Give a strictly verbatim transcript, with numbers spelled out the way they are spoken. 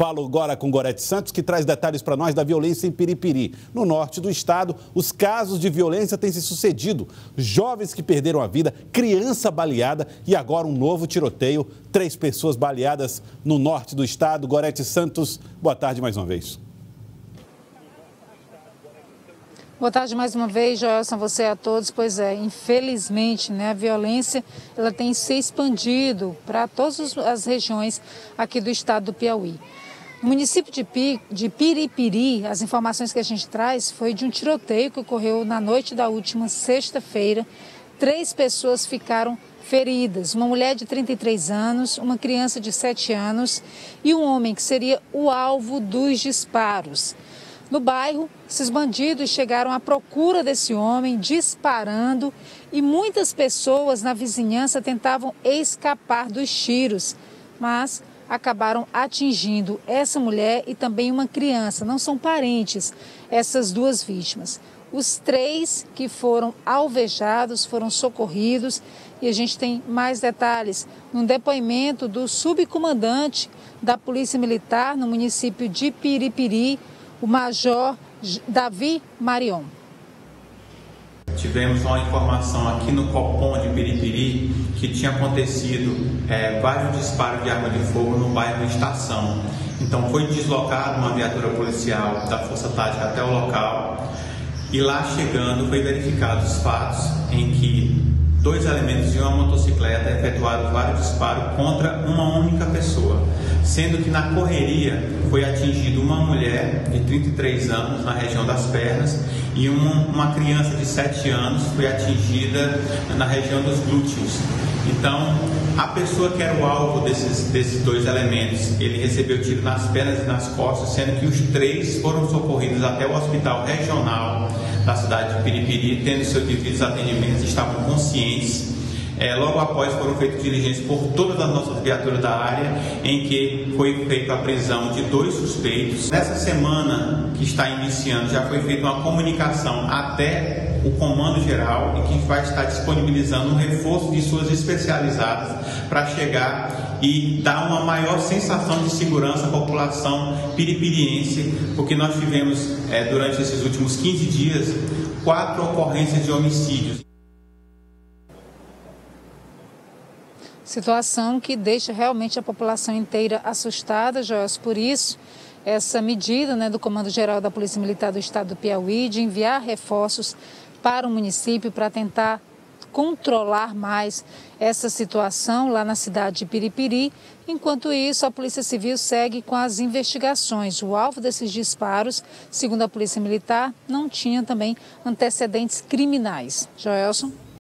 Falo agora com Gorete Santos, que traz detalhes para nós da violência em Piripiri. No norte do estado, os casos de violência têm se sucedido. Jovens que perderam a vida, criança baleada e agora um novo tiroteio. Três pessoas baleadas no norte do estado. Gorete Santos, boa tarde mais uma vez. Boa tarde mais uma vez, Joelson, você a todos. Pois é, infelizmente, né, a violência ela tem se expandido para todas as regiões aqui do estado do Piauí. No município de, Pi, de Piripiri, as informações que a gente traz foi de um tiroteio que ocorreu na noite da última sexta-feira. Três pessoas ficaram feridas, uma mulher de trinta e três anos, uma criança de sete anos e um homem que seria o alvo dos disparos. No bairro, esses bandidos chegaram à procura desse homem, disparando, e muitas pessoas na vizinhança tentavam escapar dos tiros, mas acabaram atingindo essa mulher e também uma criança. Não são parentes essas duas vítimas. Os três que foram alvejados foram socorridos e a gente tem mais detalhes num depoimento do subcomandante da Polícia Militar no município de Piripiri, o Major Davi Marion. Tivemos uma informação aqui no Copom de Piripiri que tinha acontecido é, vários disparos de arma de fogo no bairro Estação. Então foi deslocada uma viatura policial da Força Tática até o local e lá chegando foi verificado os fatos em que dois elementos de uma motocicleta efetuaram vários disparos contra uma única pessoa, sendo que na correria foi atingida uma mulher de trinta e três anos na região das pernas e uma, uma criança de sete anos foi atingida na região dos glúteos. Então, a pessoa que era o alvo desses, desses dois elementos, ele recebeu tiro nas pernas e nas costas, sendo que os três foram socorridos até o hospital regional da cidade de Piripiri, tendo seus devidos atendimentos, estavam conscientes. É, logo após foram feitas diligências por todas as nossas viaturas da área, em que foi feita a prisão de dois suspeitos. Nessa semana que está iniciando, já foi feita uma comunicação até o Comando Geral e que vai estar disponibilizando um reforço de suas especializadas para chegar e dar uma maior sensação de segurança à população piripiriense, porque nós tivemos, é, durante esses últimos quinze dias, quatro ocorrências de homicídios. Situação que deixa realmente a população inteira assustada, Joelson. Por isso, essa medida, né, do Comando Geral da Polícia Militar do Estado do Piauí de enviar reforços para o município para tentar controlar mais essa situação lá na cidade de Piripiri. Enquanto isso, a Polícia Civil segue com as investigações. O alvo desses disparos, segundo a Polícia Militar, não tinha também antecedentes criminais. Joelson?